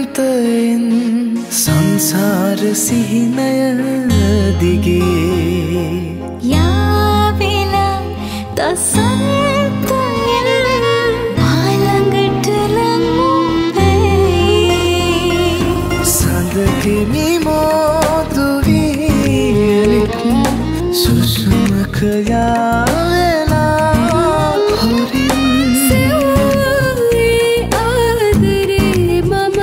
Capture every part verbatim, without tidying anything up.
අනන්තයෙන් සංසාර සිහිනය දිගේ යාවෙලා දසන්තයෙන් මාළඟට ලඟුපේ සඳකෙමි මෝදු වීලික් සුසුමක යාවෙලා හොරින් සෙව්වේ ආදරේ මමත්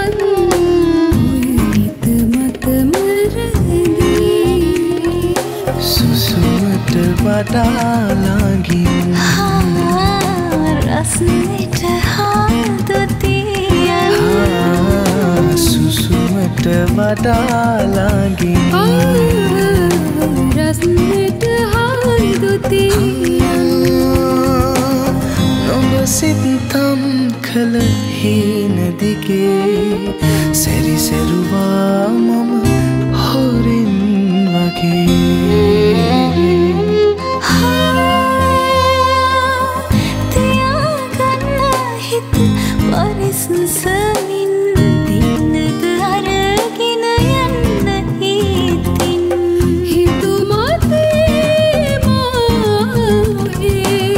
හිත මත මරදී සුසුමට වඩා ළඟින් රස්නෙට හාදු තියන සුසුමට වඩා ළඟින් රස්නෙට හාදු තියන නොඹ සිතම් කළ හීන දිගේ සැරිසැරුවා මම හොරින් වගේ පරිසසමින් දිනක අරගෙන යන්න හිතින් හිතුමතේ මාගේ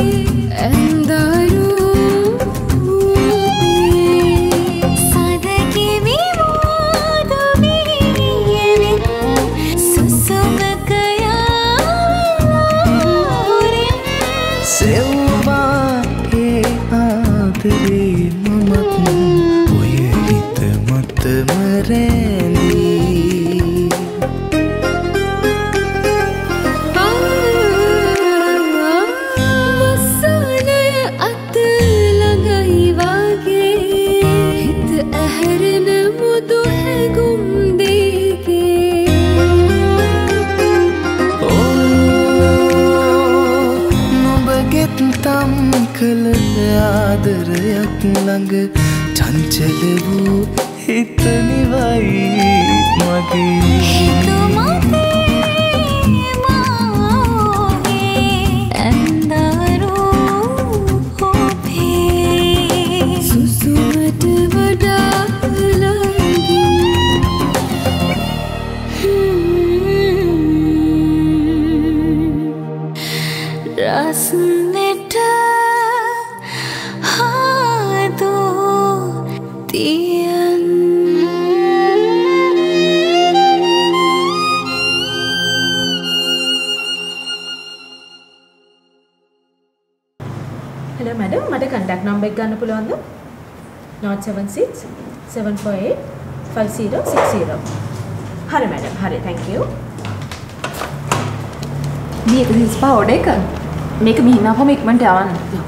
ඇන්දරුවේ සදකිවි මෝදු වීලික් සුසුමක යාවරින් සෙව්වා ඒ ආදරේ ආදරයක් ළඟ චංචල වූ හිත නිවයි මගේ හිතුමතේ මාගේ ඇන්දරුවේ සුසුමට වඩා ළඟින් රස්නෙට Hello madam, මට contact number එක ගන්න පුළුවන්ද? zero seven six seven four eight five zero six zero. හරි madam, හරි thank you. මේක හිස්පා ඕඩර් එක. මේක මිහින් ආපම ඉක්මනට යවන්න.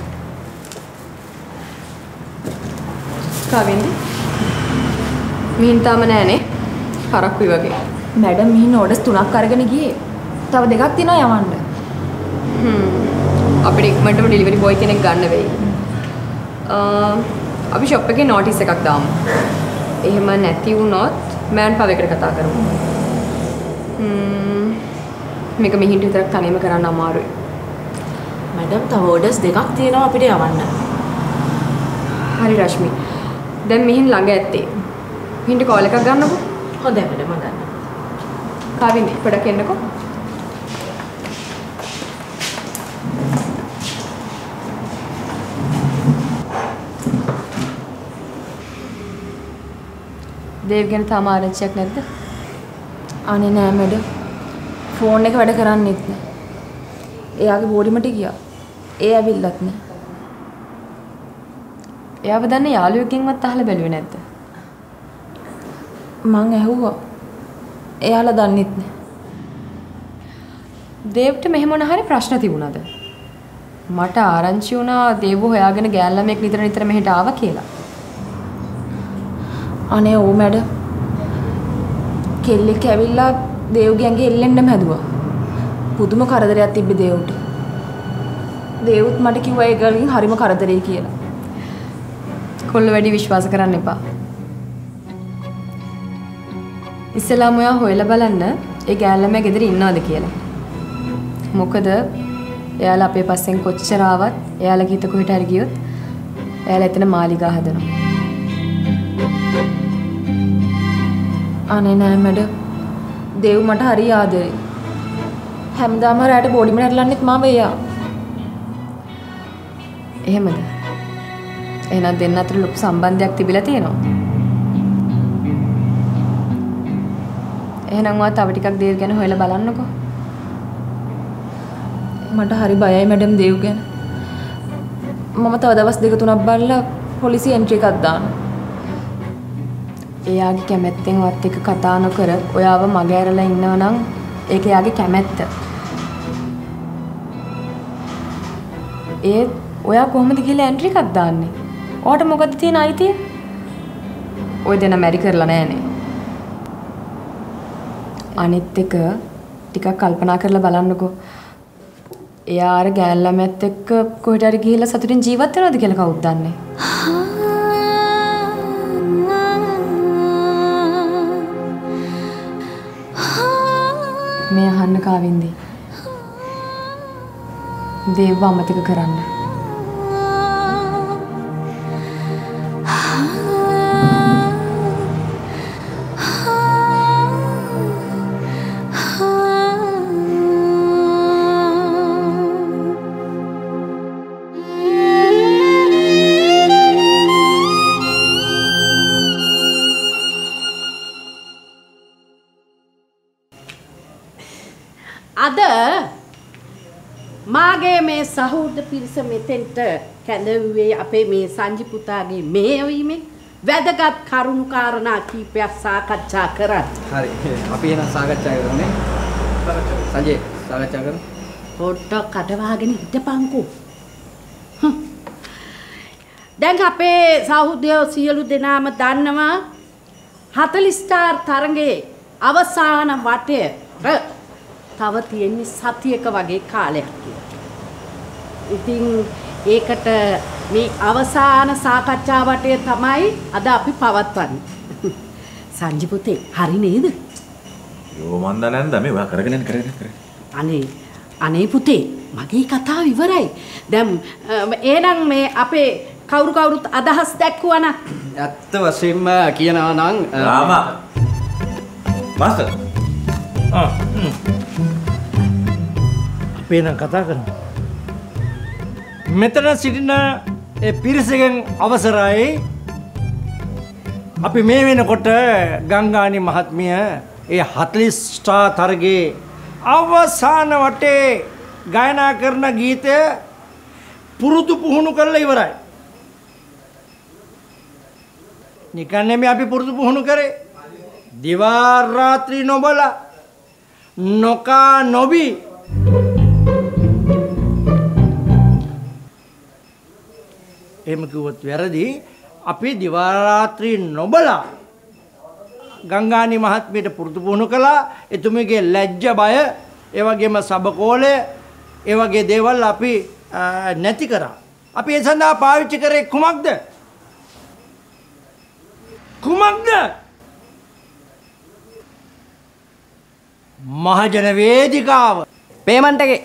කාවෙන්ද? මිහින් තාම නෑනේ. හරක්කුයි වගේ. මැඩම් මිහින් ඕඩර්ස් තුනක් අරගෙන ගියේ. තව දෙකක් තියෙනවා යවන්න. හ්ම්. අපිට ඉක්මනටම ඩෙලිවරි බොයි කෙනෙක් ගන්න වෙයි. අ අපි ෂොප් එකේ නෝටිස් එකක් දාමු. එහෙම නැති වුණොත් මෑන් පව එකට කතා කරමු. හ්ම්. මේක මිහින්ට විතරක් තනියම කරන්න අමාරුයි. madam තව orders දෙකක් තියෙනවා අපිට යවන්න. හරි රශ්මි. දැන් මිහින් ළඟ ඇත්තේ. මිහින්ට කෝල් එකක් ගන්නකො. හොඳයි madam මම ගන්නවා. කාවින්ද පොඩක් එන්නකො. දේව් ගැන තාම ආරංචියක් නැද්ද? අනේ නෑ මැඩම්. ෆෝන් එක වැඩ කරන්නේත් නෑ. එයාගේ බෝඩිමට ගියා. ඒ ඇවිල්ලත් නෑ. එයාව දන්න යාළුවෙක්ගෙන්වත් අහලා බැලුවේ නැද්ද? මං ඇහුවා. එයාලා දන්නෙත් නෑ. දේව්ට මෙහෙම මොන හරි ප්‍රශ්න තිබුණාද? මට ආරංචි වුණා දේව් හොයාගෙන ගෑල් ළමෙක් නිතර නිතර මෙහෙට ආවා කියලා. අනේ ඕ මැඩම්. කෙල්ලෙක් ඇවිල්ලා දේව්ගේ ඇඟේ එල්ලෙන්නම හැදුවා. පුදුම කරදරයක් තිබ්බේ දේව්ට. දේව්ත් මට කිව්වා ඒ ගල්ගෙන් හරිම කරදරේ කියලා. කොල්ල වැඩි විශ්වාස කරන්න එපා. ඉස්සෙල්ලාම ඔයා හොයලා බලන්න ඒ ගෑල් ළමයා ගෙදර ඉන්නවද කියලා. මොකද එයාලා අපේ පස්සෙන් කොච්චර ආවත් එයාලා ගිහින් කොහෙට හරි ගියොත් එයාලා එතන මාලිගා හදනවා. අනේ නෑ මැඩම්. දේව් මට හරි ආදරේ. හැමදාම රැට බෝඩිම නැරලන්නෙත් මම එයා. එහෙමද? එහෙනම් දෙන්න අතර ලොකු සම්බන්ධයක් තිබිලා තියෙනවා. එහෙනම් ඔයා තව ටිකක් දේව් ගැන හොයලා බලන්නකෝ. මට හරි බයයි මැඩම් දේව් ගැන. මම තව දවස් දෙක තුනක් බලලා පොලිසිය එන්ට්‍රි එකක් දාන්න. එයාගේ කැමැත්තෙන් වත් එක්ක කතා නොකර ඔයාව මග ඇරලා ඉන්නවා නම් ඒක එයාගේ කැමැත්ත. ඒත් ඔයා කොහොමද කියලා එන්ට්‍රි එකක් දාන්නේ? ඔයාට මොකද තියෙන අයිතිය? ඔය දෙන මැරි කරලා නැහනේ. අනිත් එක ටිකක් කල්පනා කරලා බලන්නකෝ. එයා අර ගෑන් ළමයාත් එක්ක කොහෙට හරි ගිහිල්ලා සතුටින් ජීවත් වෙනවද කියලා කවුද දන්නේ? මේ අහන්න කාවින්දි. දේව අමතක කරන්න. අද මාගේ මේ සහෝදර පිරිස මෙතෙන්ට කැඳවුවේ අපේ මේ සංජි පුතාගේ මෙහෙයවීමෙන් වැදගත් කරුණු කාරණා කීපයක් සාකච්ඡා කරා. හරි. අපි එහෙනම් සාකච්ඡා කරන්නේ. සංජේ සාකච්ඡා කරමු. පොට්ටක් කඩවාගෙන හිටපන්කෝ. දැන් අපේ සහෝදරයෝ සියලු දෙනාම දන්නවා හතළිස් ස්ටාර් තරඟේ අවසාන වටය තව තියෙන්නේ සතියක වගේ කාලයක් කියලා. ඉතින් ඒකට මේ අවසාන සාකච්ඡා වටය තමයි අද අපි පවත්වන්නේ. සංජි පුතේ හරි නේද? යෝ මන් දන්නේ නැන්ද මේ ඔයා කරගෙන යන්න කරගෙන කරගෙන. අනේ අනේ පුතේ මගේ කතාව ඉවරයි. දැන් එහෙනම් මේ අපේ කවුරු කවුරුත් අදහස් දැක්වුවා නම් ඇත්ත වශයෙන්ම කියනවා නම් රාමා මාස්ටර් ආ අපි නම් කතා කරමු. මෙතන සිටින ඒ පිරිසගෙන් අවසරයි අපි මේ වෙනකොට ගංගානි මහත්මිය ඒ හතළිස් ස්ටාර් තරගයේ අවසාන වටේ ගායනා කරන ගීතය පුරුදු පුහුණු කරලා ඉවරයි. නිකන් නෙමෙයි අපි පුරුදු පුහුණු කරේ. දිවා රාත්‍රී නොබලා නොකා නොබී එහෙම කිව්වොත් වැරදි. අපි දිවා රාත්‍රී නොබලා ගංගානි මහත්මියට පුරුදු පුහුණු කළා. එතුමියගේ ලැජ්ජ බය, ඒ වගේම සබකෝලය, ඒ වගේ දේවල් අපි නැති කරා. අපි ඒ සඳහා පාවිච්චි කරේ කුමක්ද? කුමක්ද? මහජන වේදිකාව. පේමන්ට් එකේ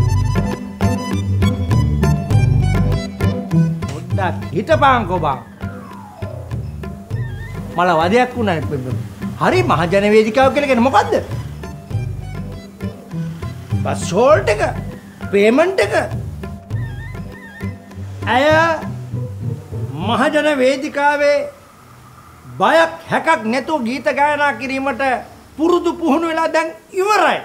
පොඩ්ඩක් හිටපන්කෝ බං. මල වදයක් වුණා. හරි මහජන වේදිකාව කියලා කියන්නේ මොකද්ද? බස් හෝල්ට් එක, පේමන්ට් එක. අය මහජන වේදිකාවේ බයක් හැකක් නැතුව ගීත ගායනා කිරීමට පුරුදු පුහුණු වෙලා දැන් ඉවරයි.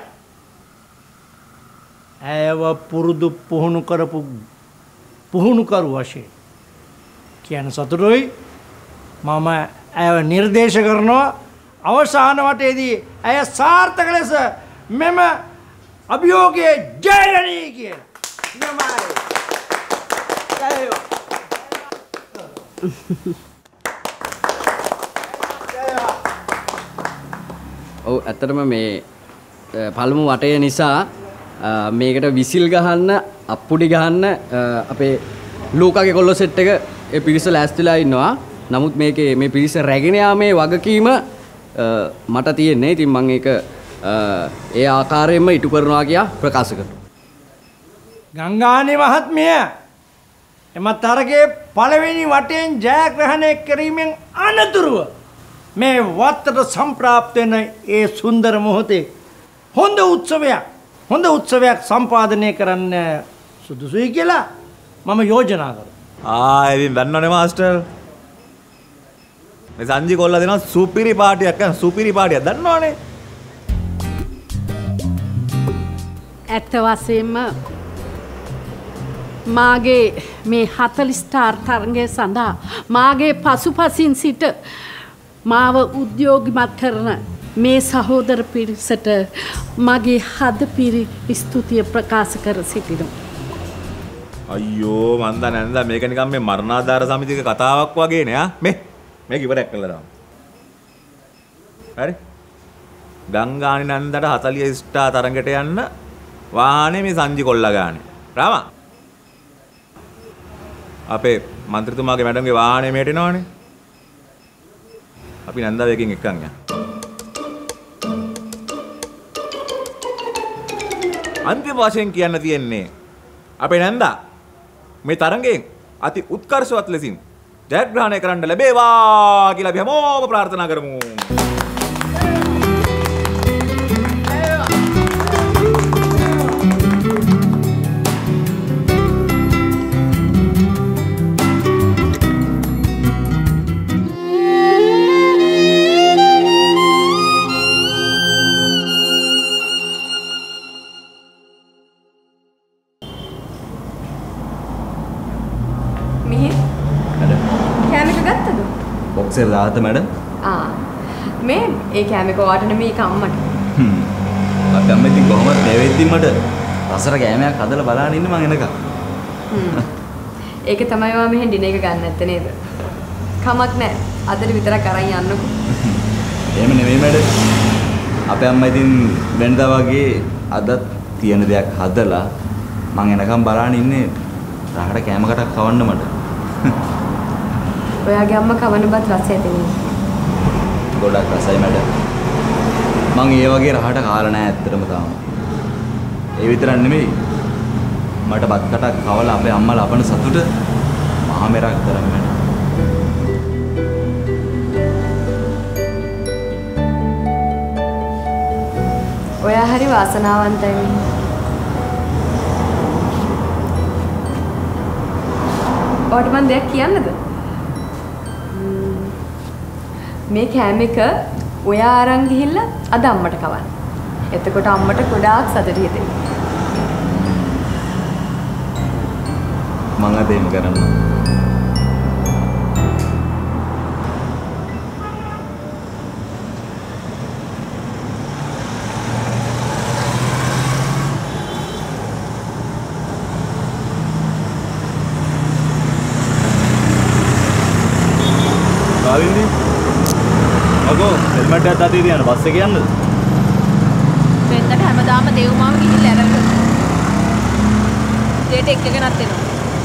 ඇයව පුරුදු පුහුණු කරපු පුහුණු කරු වශයෙන් කියන සතුටුයි. මම ඇයව නිර්දේශ කරනවා අවසාන වටේදී ඇය සාර්ථක ලෙස මෙම අභියෝගයේ ජයගනී කියලා. නමයි. ඔව් ඇත්තටම මේ පළමු වටය නිසා මේකට විසිල් ගහන්න අප්පුඩි ගහන්න අපේ ලූකාගේ කොල්ලෝ සෙට් එක ඒ පිරිස ලෑස්තිලා ඉන්නවා. නමුත් මේකේ මේ පිරිස රැගෙන යාමේ වගකීම මට තියෙන්නේ. ඉතින් මම ඒක ඒ ආකාරයෙන්ම ඉටු කරනවා කියා ප්‍රකාශ කරනවා. ගංගානි මහත්මිය එම තරගයේ පළවෙනි වටෙන් ජයග්‍රහණය කිරීමෙන් අනතුරුව මේ වත්තට සම්ප්‍රාප්ත වෙන ඒ සුන්දර මොහොතේ හොඳ උත්සවයක් හොඳ උත්සවයක් සම්පාදනය කරන්න සුදුසුයි කියලා මම යෝජනා කරනවා. ආ ඉතින් දන්නවනේ මාස්ටර්. මේ සංජි කොල්ලා දෙනවා සුපිරි පාටියක් ගන්න සුපිරි පාටියක් දන්නවනේ. ඇත්ත වශයෙන්ම මාගේ මේ හතළිස් ස්ටාර් තරඟය සඳහා මාගේ පසුපසින් සිට මාව උද්‍යෝගිමත් කරන මේ සහෝදර පිරිසට මගේ හදපිරි ස්තුතිය ප්‍රකාශ කර සිටිනවා. අයියෝ මන්ද නැන්ද මේක නිකන් මේ මරණාධාර සමිතියක කතාවක් වගේනේ ආ මේ මේක ඉවරයක් කළා දාමු. හරි. ගංගානි නන්දට හතළිස් ස්ටාර් තරඟට යන්න වාහනේ මේ සංජි කොල්ලා ගානේ. රාමා. අපේ മന്ത്രിතුමාගේ මැඩම්ගේ වාහනේ මෙහෙට එනවනේ. අපි නන්දාව එකකින් එක්කන් යන්න. අන්තිම වශයෙන් කියන්න තියෙන්නේ අපේ නන්දා මේ තරඟයෙන් අති උත්කර්ෂවත් ලෙසින් ජයග්‍රහණය කරන්න ලැබේවා කියලා අපි හැමෝම ප්‍රාර්ථනා කරමු. බොක්සර් දාත මැඩම්. ආ මේ ඒ කැමේ ඔයාට නෙමෙයි කම්මට. හ්ම්. අපි අම්ම ඉතින් කොහොමද මේ වෙද්දි මට රසර කැමයක් හදලා බලන්න ඉන්න මං එනකම්. හ්ම්. ඒක තමයි ඔයා මෙහෙන් ඩිනර් එක ගන්න නැත්තේ නේද? කමක් නැහැ. අදට විතරක් අරන් යන්නකෝ. එහෙම නෙමෙයි මැඩම්. අපේ අම්මා ඉතින් වෙනදා වගේ අදත් තියෙන දෙයක් හදලා මං එනකම් බලන්න ඉන්නේ රහට කැම කටක් කවන්න මට. ඔයාගේ අම්මා කවන බත් රසය දෙන්නේ. ගොඩක් රසයි මැඩම්. මං ඒ වගේ රහට කාලා නැහැ ඇත්තටම තාම. ඒ විතරක් නෙමෙයි මට බත් කටක් කවලා අපේ අම්මා ලබන සතුට මහා මෙරක් තරම් මැඩම්. ඔයා හරි වාසනාවන්තයි. ඔයාට මම දෙයක් කියන්නද? මේ කෑම එක ඔයා අරන් ගිහිල්ලා අද අම්මට කවන්න. එතකොට අම්මට ගොඩාක් සතුටු හිතෙයි. මම අද එහෙම කරන්නම්. කාවින්දි අගෝ හෙල්මට් එකක් අතේ තියන්න බස් එකේ යන්නද? වෙන්නට හැමදාම දේවමාව ගිහිල්ලා අරගෙන දෙයට එක්කගෙනත් එනවා.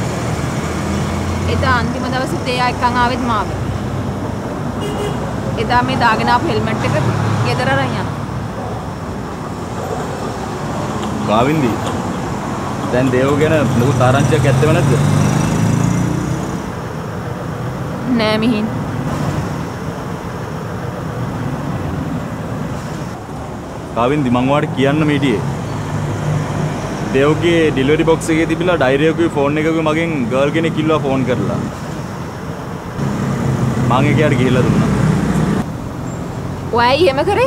එදා අන්තිම දවසේ තේයා එක්කන් ආවෙත් මාව. එදා මේ දාගෙන ආපු හෙල්මට් එක ගෙදර අරන් යනවා. කාවින්දි දැන් දේව ගැන මොකක් ආරංචියක් ඇත්තව නැද්ද? නෑ මිහින්. කාවින්දි මං ඔයාලට කියන්න මීටියේ දේව්ගේ ඩිලිවරි බොක්ස් එකේ තිබිලා ඩයරි එකේ ෆෝන් එකකුයි මගෙන් ගර්ල් කෙනෙක් කිව්වා ෆෝන් කරලා මං ඒකයට ගිහිල්ලා දුන්නා. ඔයයි එහෙම කරේ?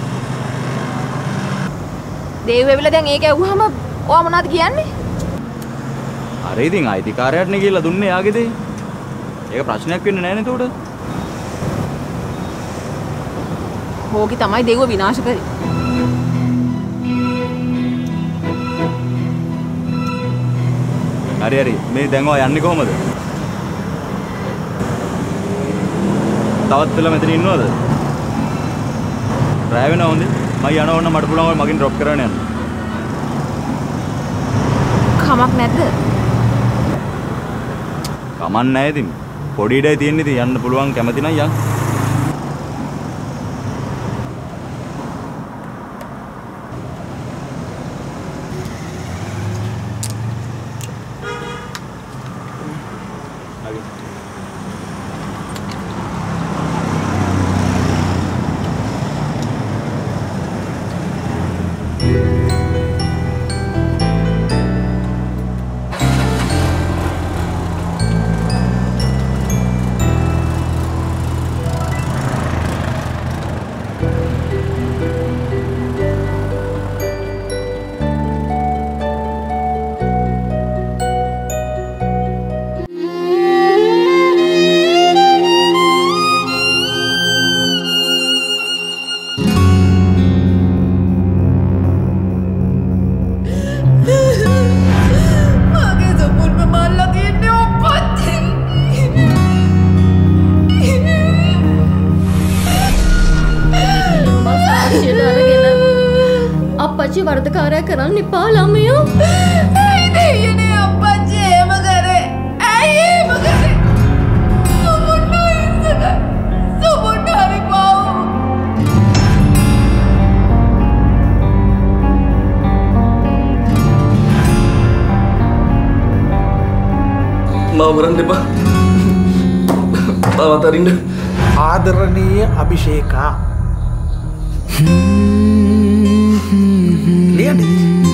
දේව් වෙවිලා දැන් ඒක ඇහුවාම ඔයා මොනවද කියන්නේ? අර ඉතින් අයිතිකාරයාට නේ කියලා දුන්නේ යාගේ දේ. ඒක ප්‍රශ්නයක් වෙන්නේ නැහැ නේද උඩ? හොකි තමයි දේව විනාශ කරේ. හරි හරි මේ දැන් ඔයා යන්නේ කොහමද? තවත් වෙලා මෙතන ඉන්නවද? රැ වෙනවා හොඳේ. මම යනවා ඕන මට පුළුවන් ඔය මගින් ඩ්‍රොප් කරන්න යන්න. කමක් නැද්ද? කමක් නැහැ ඉතින්. පොඩි ඉඩයි තියෙන්නේ ඉතින් යන්න පුළුවන් කැමති නම් යන්න. අප්පච්චි වරදකාරය කරන්න එපා ළමයෝ. ඇයි දෙයනේ අප්පච්චි එහෙම කරේ? ඇයි එහෙම කරේ? සුමුන්න ඉස්සක. සුමුන්න හරි පාව. මාව මරන්න එපා. මාව අතරින්න. ආදරණීය අභිෂේකා. ලියන්නේ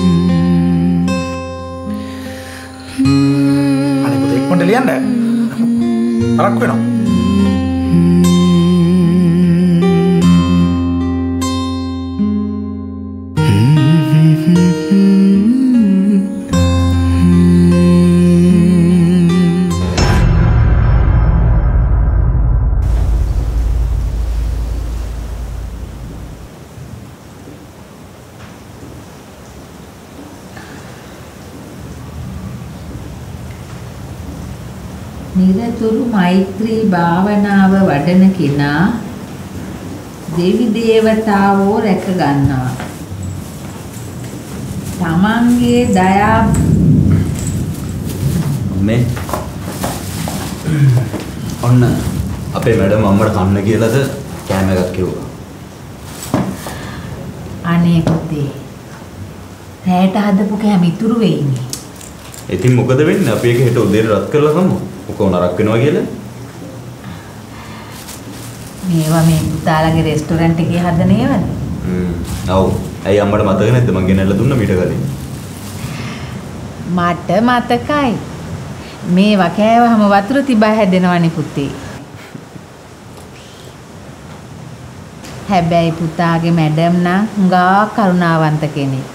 අනේ පුතේ ඉක්මනට ලියන්න පරක් වෙනවා. නිරතුරු මෛත්‍රී භාවනාව වඩන කෙනා දෙවි දේවතාවෝ රැක ගන්නවා. තමන්ගේ දයා මේ ඔන්න අපේ මැඩම් අම්මට කන්න කියලාද කෑම එකක් කිව්වා. අනේ පුතේ රැයට හදපු කෑම ඉතුරු වෙයිනේ. ඉතින් මොකද වෙන්නේ? අපි ඒක හෙට උදේට රත් කරලා කමු. මොකෝ නරක වෙනවා කියලා. මේවා මේ පුතාලගේ රෙස්ටෝරන්ට් එකේ හදන ඒවාද? හ්ම්. ඔව්. ඇයි අම්මට මතක නැද්ද මං ගෙනල්ලා දුන්න මීට කලින්? මට මතකයි. මේවා කෑවහම වතුර තිබා හැදෙනවනේ පුතේ. හැබැයි පුතාගේ මැඩම් නම් හුඟා කරුණාවන්ත කෙනෙක්.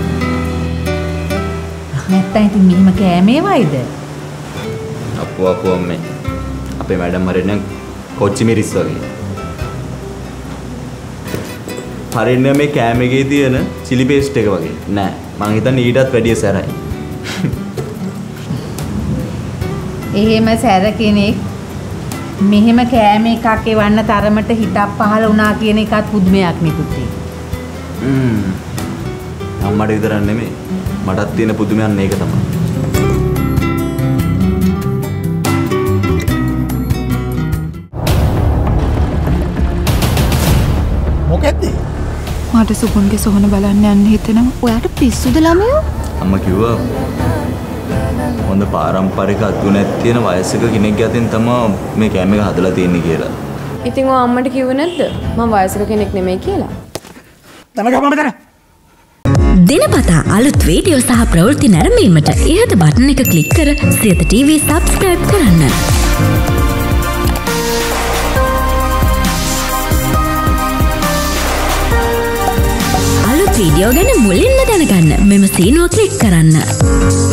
නැත්තම් ඉතින් මෙහෙම කෑමේ වයිද? අප්පු අප්පු අම්මේ අපේ මැඩම් හරියන්නේ කොච්චි මිරිස් වගේ. හරියන්නේ මේ කෑම එකේ තියෙන chili paste එක වගේ. නෑ මං හිතන්නේ ඊටත් වැඩිය සැරයි. එහෙම සැර කෙනෙක් මෙහෙම කෑම එකක් එවන්න තරමට හිතක් පහළ වුණා කියන එකත් පුදුමයක් නේ පුතේ. හ්ම්. අම්මට විතරක් නෙමෙයි මටත් තියෙන පුදුමයක් මේක තමයි. මොකද්ද? මට සුගුන්ගේ සොහන බලන්න යන්න හිතෙනවා. ඔයාට පිස්සුද ළමයෝ? අම්මා කිව්වා හොඳ පාරම්පරික අතුණක් තියෙන වයසක කෙනෙක් යටින් තමයි මේ කෑම එක හදලා තියෙන්නේ කියලා. ඉතින් ඔය අම්මට කිව්වේ නැද්ද? මම වයසක කෙනෙක් නෙමෙයි කියලා. තමගම මෙතන. දිනපතා අලුත් වීඩියෝ සහ ප්‍රවෘත්ති නැරඹීමට ඉහත බටන් එක ක්ලික් කර සියත ටීවී සබ්ස්ක්‍රයිබ් කරන්න. අලුත් වීඩියෝ ගැන මුලින්ම දැනගන්න මෙම සීනුව ක්ලික් කරන්න.